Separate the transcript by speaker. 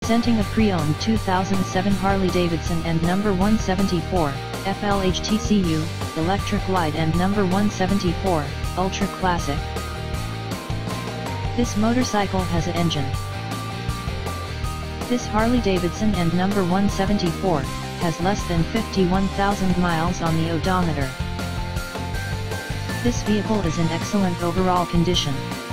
Speaker 1: Presenting a pre-owned 2007 Harley-Davidson and number 174, FLHTCU, Electra Glide and number 174, Ultra Classic. This motorcycle has an engine. This Harley-Davidson and number 174, has less than 51,000 miles on the odometer. This vehicle is in excellent overall condition.